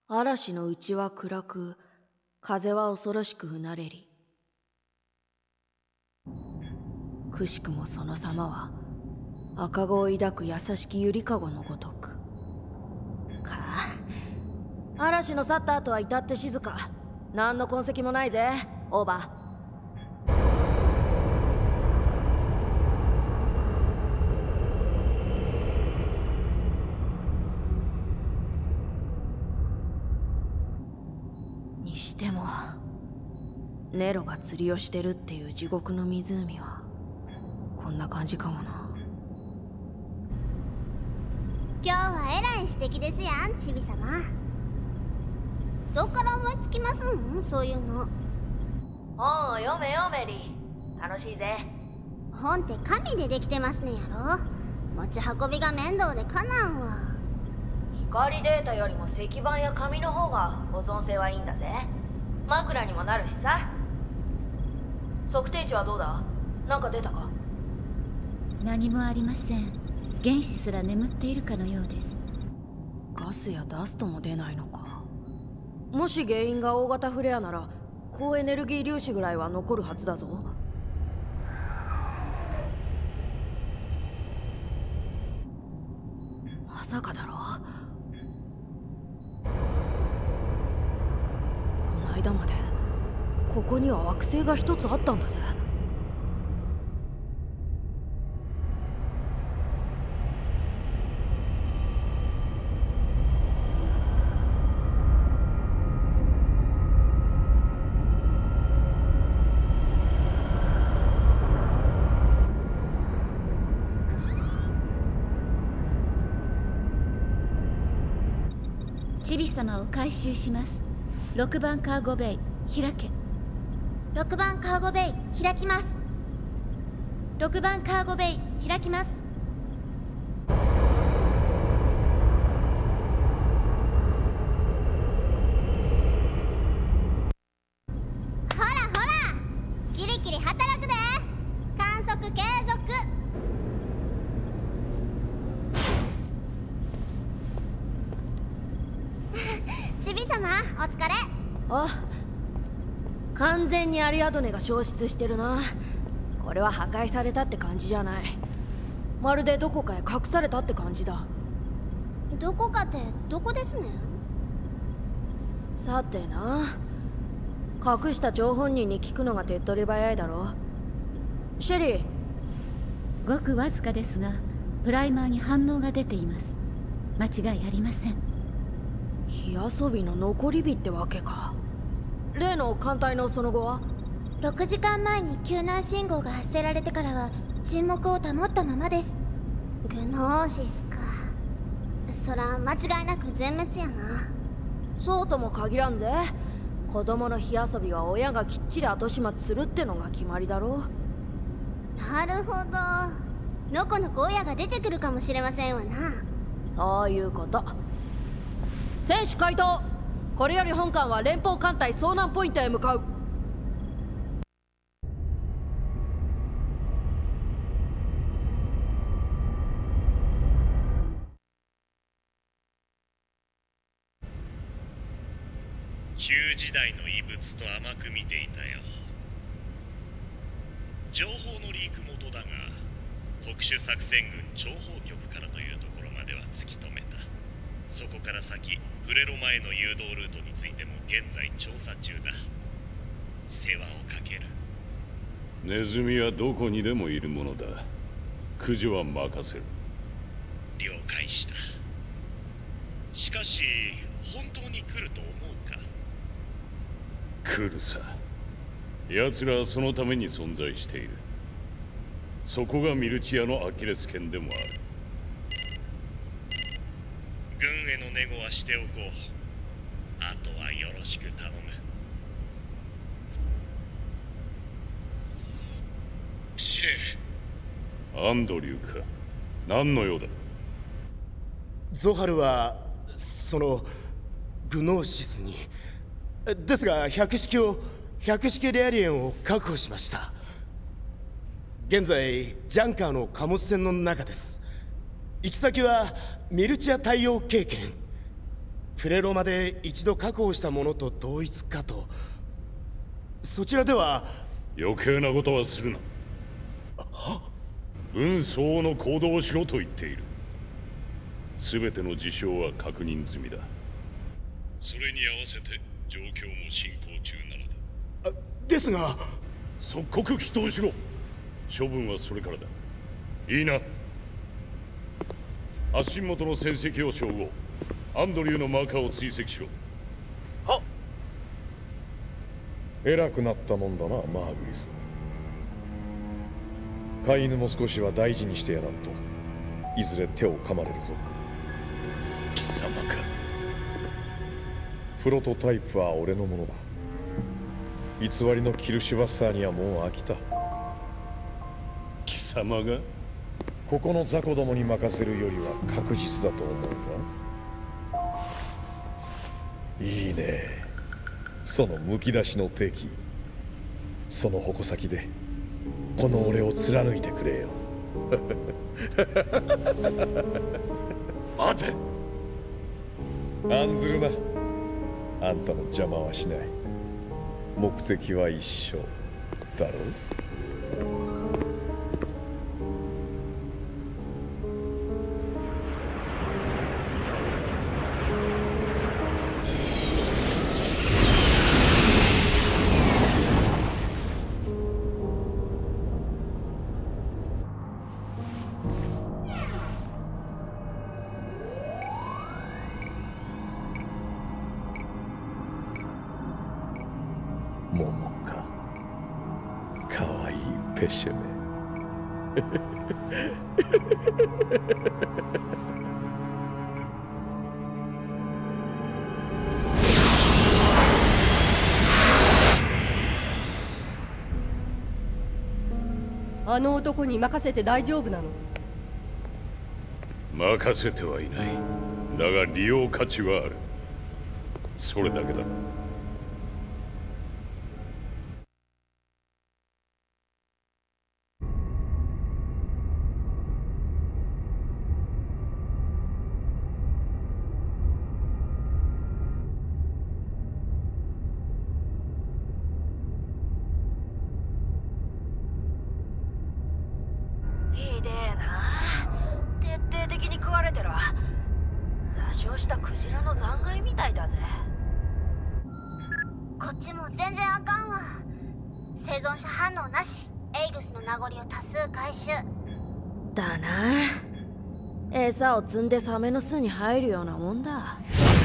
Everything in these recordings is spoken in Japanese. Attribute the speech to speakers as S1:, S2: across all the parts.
S1: 嵐のうちは暗く、風は恐ろしくうなれり。くしくもその様は、赤子を抱く優しきゆりかごのごとく。嵐の去った後は至って静か。何の痕跡もないぜ、オーバー。にしてもネロが釣りをしてるっていう地獄の湖はこんな感じかもな。
S2: 今日はえらい素敵ですやん、チビ様。どっから思いつきますん、そういうの。
S1: 本を読めよメリー、楽しいぜ。
S2: 本って紙でできてますねやろ。持ち運びが面倒でかなんわ。
S1: 光データよりも石板や紙の方が保存性はいいんだぜ。枕にもなるしさ。測定値はどうだ？なんか出たか？
S3: 何もありません。原子すら眠っているかのようです。
S1: ガスやダストも出ないのか。もし原因が大型フレアなら高エネルギー粒子ぐらいは残るはずだぞ。まさかだろ。この間までここには惑星が一つあったんだぜ。
S3: チビ様を回収します。6番カーゴベイ開け。
S2: 6番カーゴベイ開きます。
S3: 6番カーゴベイ開きます。
S2: ほらほら、キリキリ働くで。観測継続。チビ様お疲れ。
S1: あ、完全にアリアドネが消失してるな。これは破壊されたって感じじゃない。まるでどこかへ隠されたって感じだ。
S2: どこかってどこですねん？
S1: さてな、隠した張本人に聞くのが手っ取り早いだろ。シェリー。
S3: ごくわずかですがプライマーに反応が出ています。間違いありません。
S1: 火遊びの残り火ってわけか。例の艦隊のその後は
S2: ？6時間前に救難信号が発せられてからは沈黙を保ったままです。グノーシスか。そら間違いなく全滅やな。
S1: そうとも限らんぜ。子供の火遊びは親がきっちり後始末するってのが決まりだろ。
S2: なるほど。のこのこ親が出てくるかもしれませんわな。
S1: そういうこと。選手回答。これより本艦は連邦艦隊遭難ポイントへ向かう。
S4: 旧時代の遺物と甘く見ていたよ。情報のリーク元だが、特殊作戦軍諜報局からというところまでは突き止めた。そこから先、プレロ前の誘導ルートについても現在調査中だ。世話をかける。
S5: ネズミはどこにでもいるものだ。駆除は任せる。
S4: 了解した。しかし本当に来ると思うか？
S5: 来るさ。奴らはそのために存在している。そこがミルチアのアキレス腱でもある。
S4: 軍へのネゴはしておこう。あとはよろしく頼む。司令。
S5: アンドリューか。何の用だ？
S6: ゾハルはグノーシスにですが百式レアリエンを確保しました。現在ジャンカーの貨物船の中です。行き先はミルチア太陽経験。 プレロマで一度確保したものと同一かと。そちらでは
S5: 余計なことはするな。分相応の行動をしろと言っている。全ての事象は確認済みだ。それに合わせて状況も進行中なのだ。
S6: ですが
S5: 即刻祈祷しろ。処分はそれからだ。いいな。足元の戦績を照合。アンドリューのマーカーを追跡しろ。
S6: はっ。
S7: 偉くなったもんだな、マーグリス。飼い犬も少しは大事にしてやらんといずれ手を噛まれるぞ。
S5: 貴様か。
S7: プロトタイプは俺のものだ。偽りのキルシュバッサーにはもう飽きた。
S5: 貴様が？
S7: ここの雑魚どもに任せるよりは確実だと思うが。いいね、そのむき出しの敵。その矛先でこの俺を貫いてくれよ。
S5: 待て。
S7: 案ずるな。あんたの邪魔はしない。目的は一緒だろう。桃か。かわいいペシェメ。
S8: あの男に任せて大丈夫なの？
S5: 任せてはいない。だが利用価値はある。それだけだ。
S1: ひでえな。徹底的に食われてる。座礁したクジラの残骸みたいだぜ。
S2: こっちも全然あかんわ。生存者反応なし。エイグスの名残を多数回収
S1: だな。餌を積んでサメの巣に入るようなもんだ。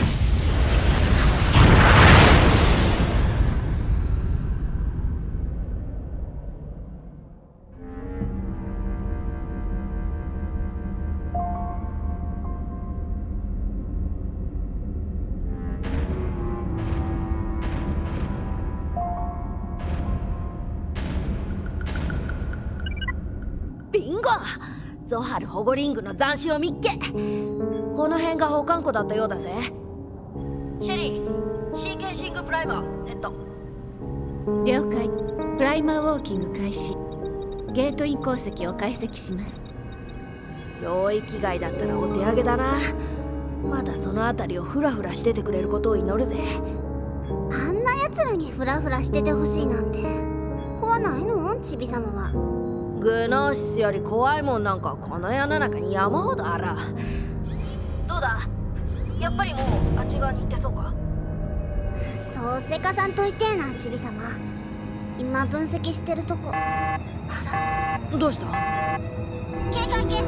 S1: ビンゴ！ゾハル保護リングの斬新を見っけ。この辺が保管庫だったようだぜ。シェリー、シーケンシングプライマーセット。
S3: 了解。プライマーウォーキング開始。ゲートイン鉱石を解析します。
S1: 領域外だったらお手上げだな。まだその辺りをフラフラしててくれることを祈るぜ。
S2: あんな奴らにフラフラしててほしいなんて怖ないの？チビ様は。
S1: グノーシスより怖いもんなんかこの世の中に山ほどあら。どうだ、やっぱりもうあっち側に行ってそうか？
S2: そうせかさんといてえな、チビ様。今分析してるとこ。あら、
S1: どうした？
S2: 警戒系。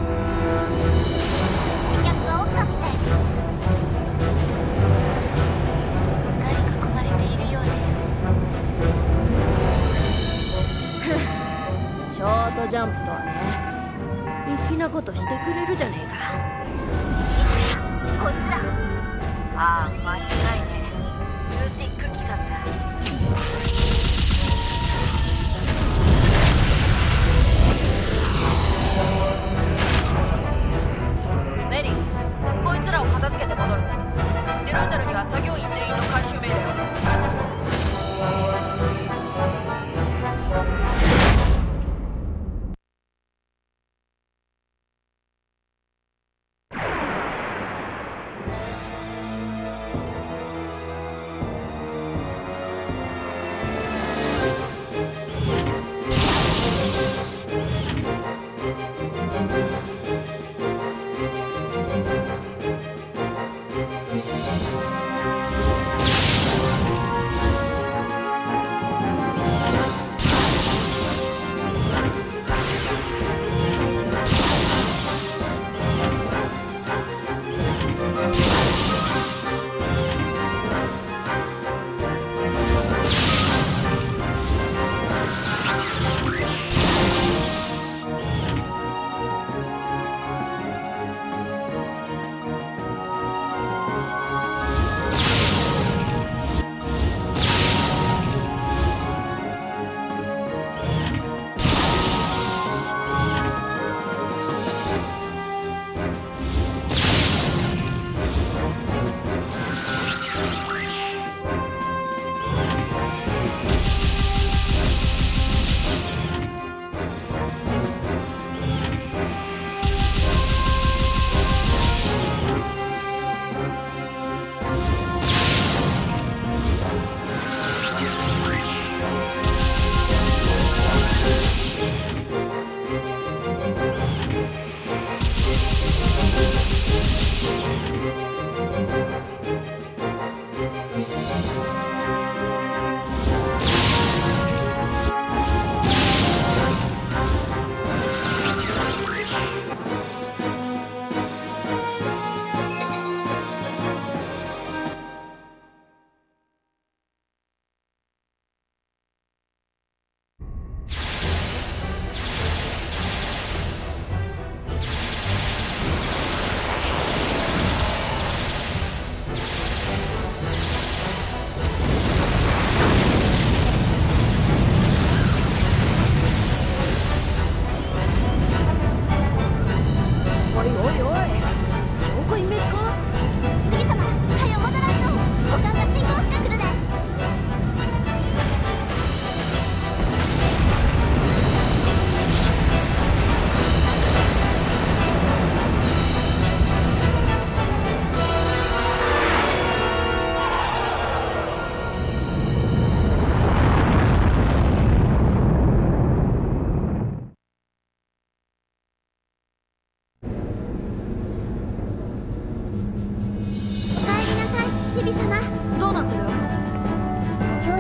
S2: 先客がおったみたいです。すっかり囲まれているようです。
S1: ショートジャンプとはね、粋なことしてくれるじゃねえ
S2: こいつら。
S1: か。ああ、間違いねえ。ユーティック機関だ。メリー、こいつらを片付けて戻る。デュランダルには作業員全員の回収命令を。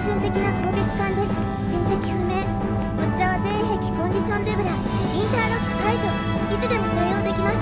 S2: 準的な攻撃艦です。戦績不明。こちらは全壁コンディションゼブラ。インターロック解除。いつでも対応できます。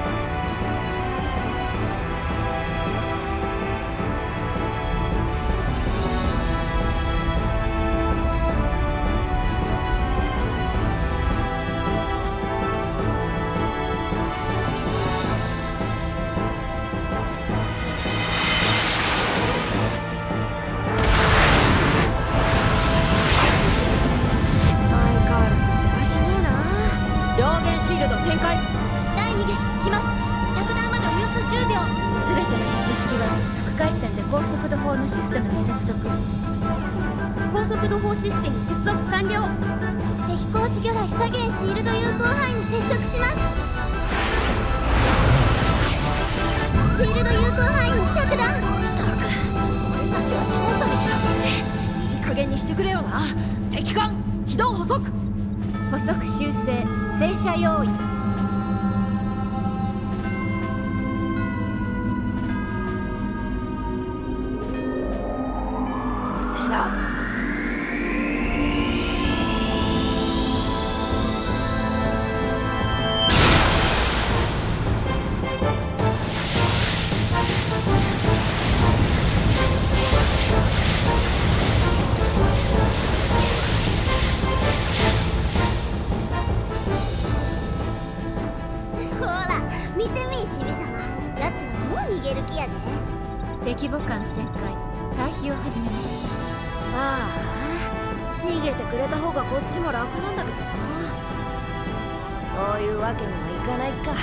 S3: 敵母艦旋回退避を始めました。
S1: ああ、逃げてくれた方がこっちも楽なんだけどな。そういうわけにもいかないか。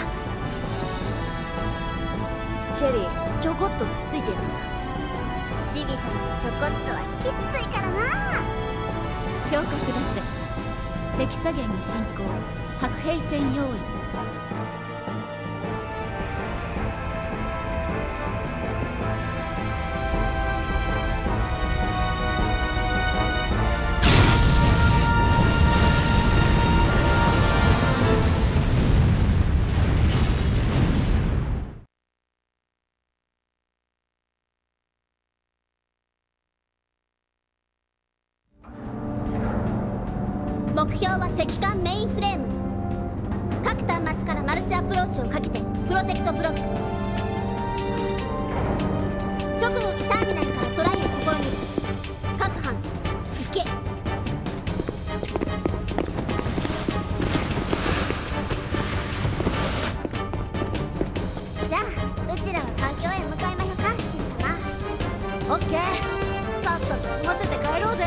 S1: シェリー、ちょこっとつついてやんな。
S2: チビ様のちょこっとはきっついからな。
S3: 消火ください。敵左舷に進行。白兵戦用意。
S2: 目標は敵艦メインフレーム。各端末からマルチアプローチをかけてプロテクトブロック。直後にターミナルからトライを試みる。各班行け。じゃあうちらは環境へ向かいましょうか、チビ様。
S1: オッケー、さっさと済ませて帰ろうぜ。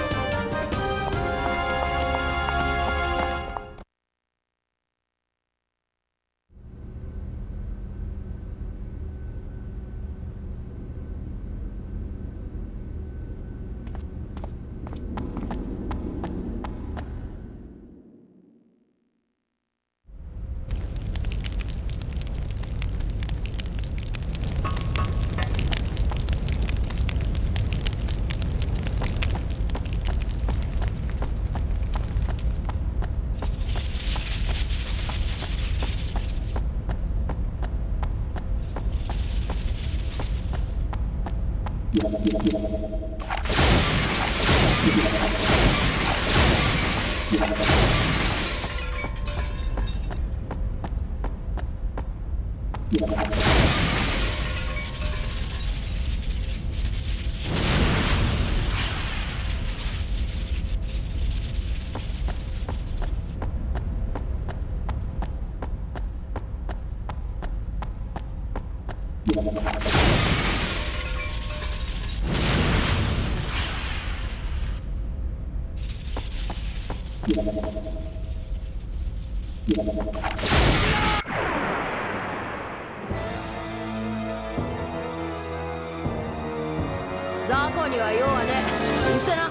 S1: 雑魚には用はねえ。うせな。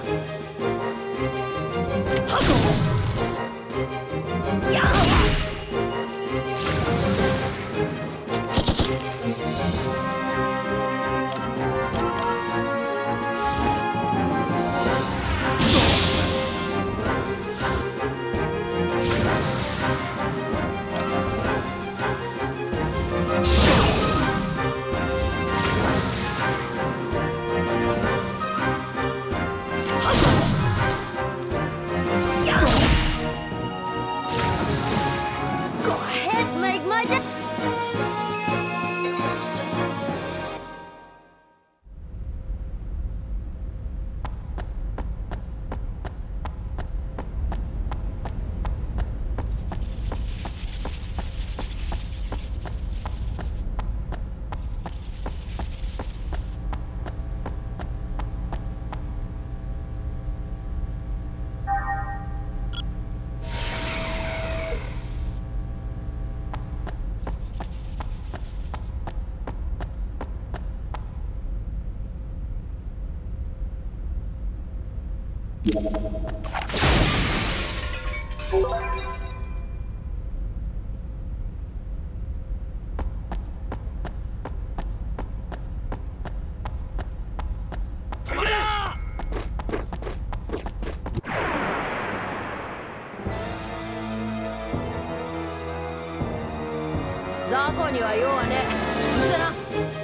S1: はこやっ雑魚には用はねえ。見せな。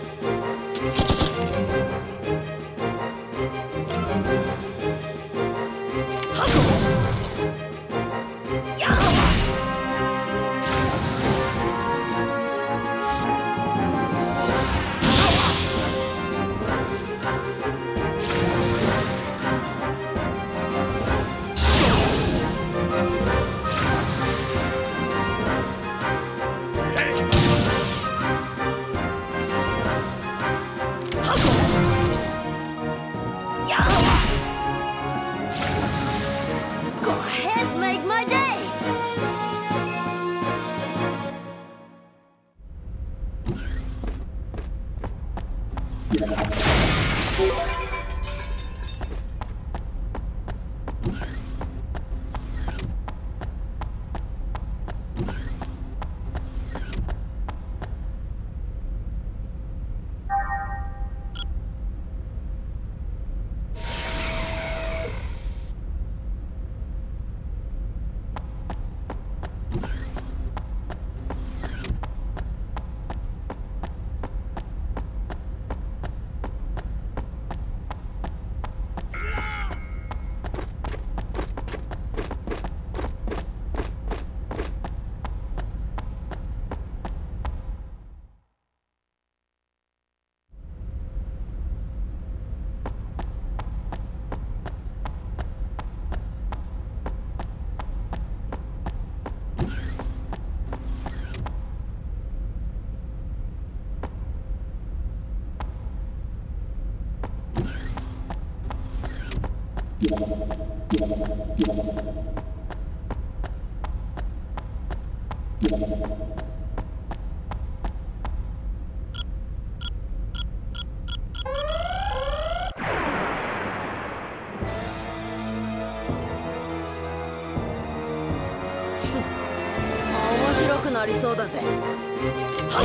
S1: 面白くなりそうだぜ。はっ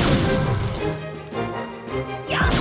S1: やっ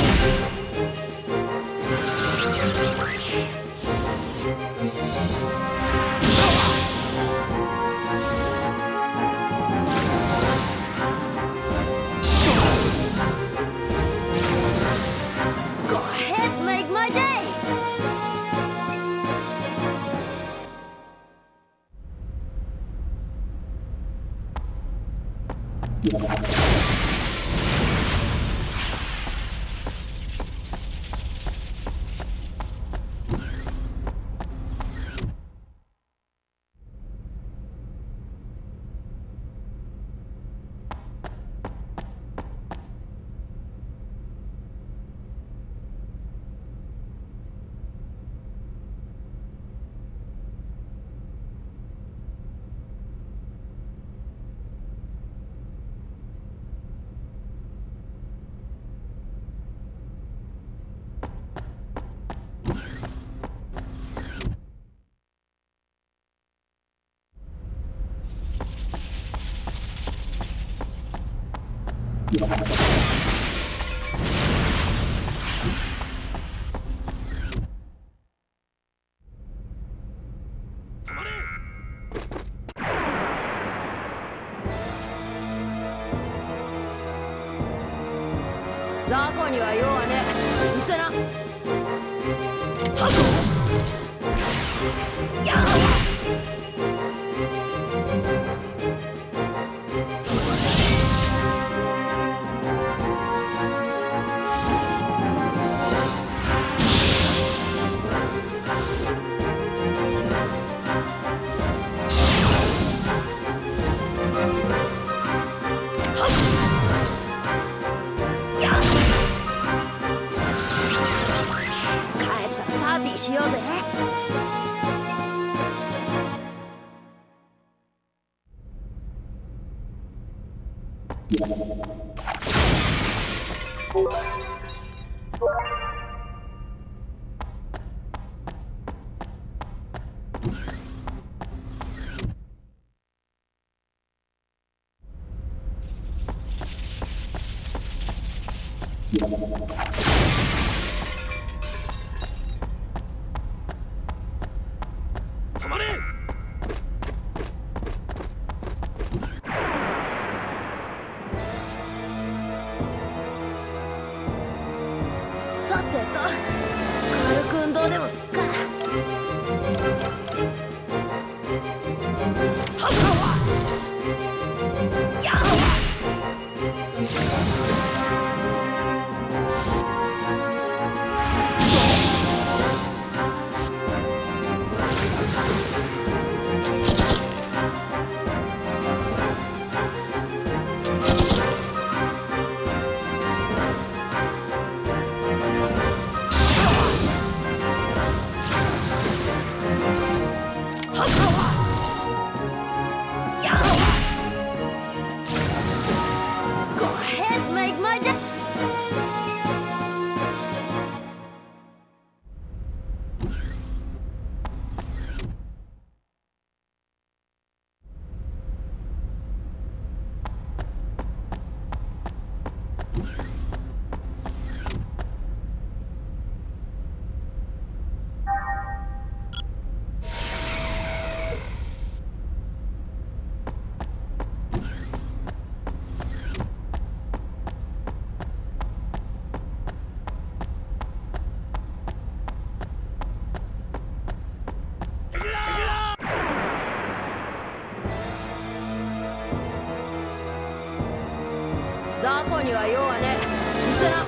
S1: 雑魚には用はねえ。見せな。はっやっしようぜ。
S6: 止まれ。
S1: さてと軽く運動でもすっか。はっやっ雑魚には用はねえ。見せな。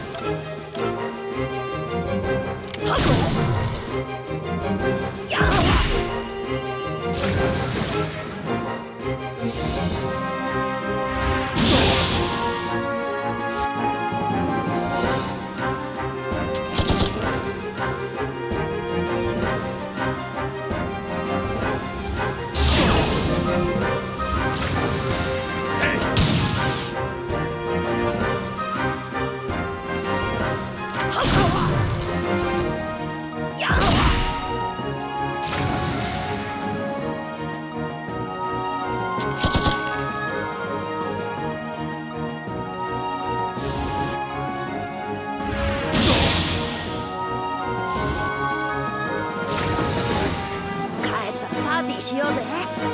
S1: はっやっしようぜ。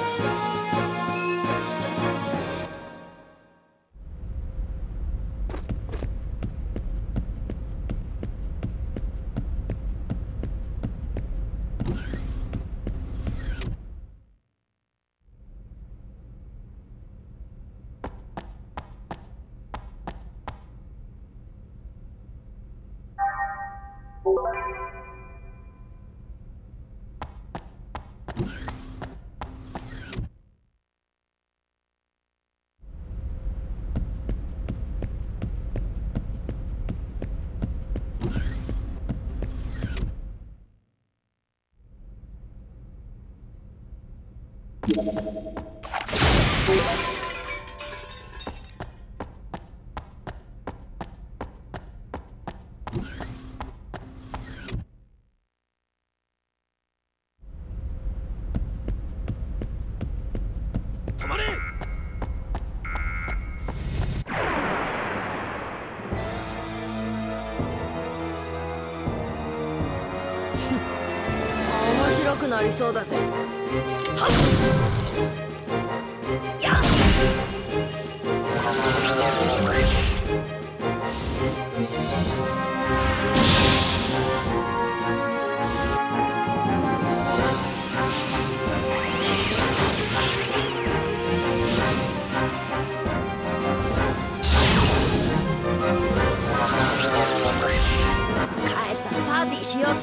S6: 止まれ。
S1: 面白くなりそうだぜ。はっやっ帰ったらパーティーしよう。